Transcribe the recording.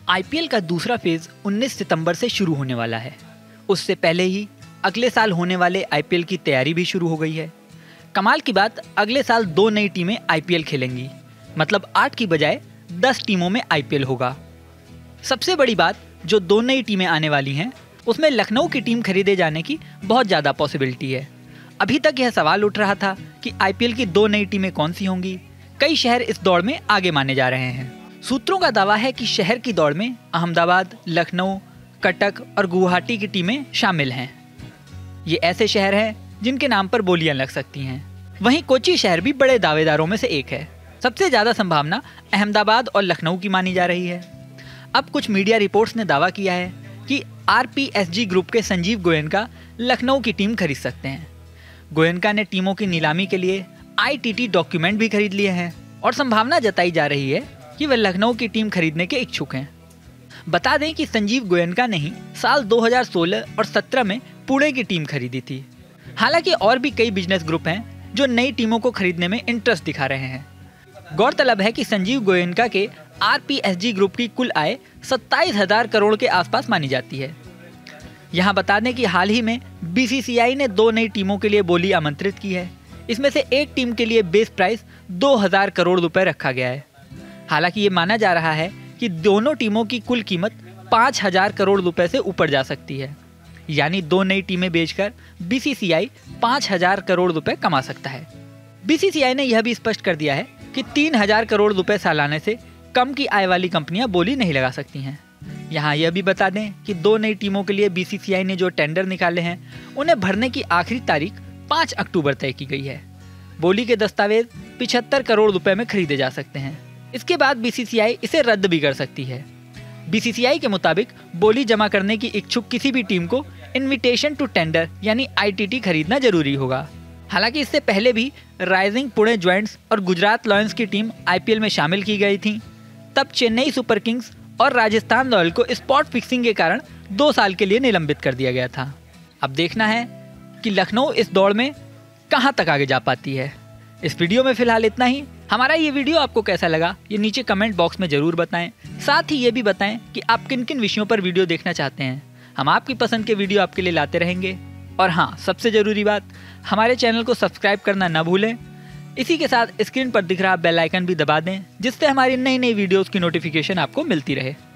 IPL का दूसरा phase 19 सितंबर से शुरू होने वाला है। उससे पहले ही अगले साल होने वाले आईपीएल की तैयारी भी शुरू हो गई है। कमाल की बात, अगले साल 2 नई टीमें आईपीएल खेलेंगी, मतलब 8 की बजाय 10 टीमों में आईपीएल होगा। सबसे बड़ी बात, जो 2 नई टीमें आने वाली हैं उसमें लखनऊ की टीम खरीदे जाने की बहुत ज़्यादा पॉसिबिलिटी है। अभी तक यह सवाल उठ रहा था कि आईपीएल की 2 नई टीमें कौन सी होंगी। कई शहर इस दौड़ में आगे माने जा रहे हैं। सूत्रों का दावा है कि शहर की दौड़ में अहमदाबाद, लखनऊ, कटक और गुवाहाटी की टीमें शामिल हैं। ये ऐसे शहर हैं जिनके नाम पर बोलियां लग सकती हैं। वहीं कोची शहर भी बड़े दावेदारों में से एक है। सबसे ज़्यादा संभावना अहमदाबाद और लखनऊ की मानी जा रही है। अब कुछ मीडिया रिपोर्ट्स ने दावा किया है कि आरपीएसजी ग्रुप के संजीव गोयनका लखनऊ की टीम खरीद सकते हैं। गोयनका ने टीमों की नीलामी के लिए आईटीटी डॉक्यूमेंट भी खरीद लिए हैं और संभावना जताई जा रही है कि वे लखनऊ की टीम खरीदने के इच्छुक हैं। बता दें कि संजीव गोयनका ने ही साल 2016 और 17 में पुणे की टीम खरीदी थी। हालांकि और भी कई बिजनेस ग्रुप हैं जो नई टीमों को खरीदने में इंटरेस्ट दिखा रहे हैं। गौरतलब है कि संजीव गोयनका के आरपीएसजी ग्रुप की कुल आय 27,000 करोड़ के आसपास मानी जाती है। यहाँ बता दें कि हाल ही में बीसीसीआई ने 2 नई टीमों के लिए बोली आमंत्रित की है। इसमें से एक टीम के लिए बेस प्राइस 2,000 करोड़ रुपए रखा गया है। हालांकि ये माना जा रहा है कि दोनों टीमों की कुल कीमत 5,000 करोड़ रुपए से ऊपर जा सकती है। यानी 2 नई टीमें बेचकर बीसीसीआई 5,000 करोड़ रुपए कमा सकता है। बीसीसीआई ने यह भी स्पष्ट कर दिया है कि 3,000 करोड़ रुपए सालाने से कम की आय वाली कंपनियां बोली नहीं लगा सकती हैं। यहाँ यह भी बता दें कि 2 नई टीमों के लिए बीसीसीआई ने जो टेंडर निकाले हैं उन्हें भरने की आखिरी तारीख 5 अक्टूबर तय की गई है। बोली के दस्तावेज 75 करोड़ रुपए में खरीदे जा सकते हैं। इसके बाद बीसीसीआई इसे रद्द भी कर सकती है। बीसीसीआई के मुताबिक बोली जमा करने की इच्छुक किसी भी टीम को इनविटेशन टू टेंडर यानी आईटीटी खरीदना जरूरी होगा। हालांकि इससे पहले भी राइजिंग पुणे ज्वाइंट्स और गुजरात लायंस की टीम आईपीएल में शामिल की गई थी। तब चेन्नई सुपर किंग्स और राजस्थान रॉयल को स्पॉट फिक्सिंग के कारण 2 साल के लिए निलंबित कर दिया गया था। अब देखना है कि लखनऊ इस दौड़ में कहां तक आगे जा पाती है। इस वीडियो में फिलहाल इतना ही। हमारा ये वीडियो आपको कैसा लगा ये नीचे कमेंट बॉक्स में जरूर बताएं। साथ ही ये भी बताएं कि आप किन किन विषयों पर वीडियो देखना चाहते हैं। हम आपकी पसंद के वीडियो आपके लिए लाते रहेंगे। और हाँ, सबसे ज़रूरी बात, हमारे चैनल को सब्सक्राइब करना ना भूलें। इसी के साथ स्क्रीन पर दिख रहा बेल आइकन भी दबा दें, जिससे हमारी नई नई वीडियोज़ की नोटिफिकेशन आपको मिलती रहे।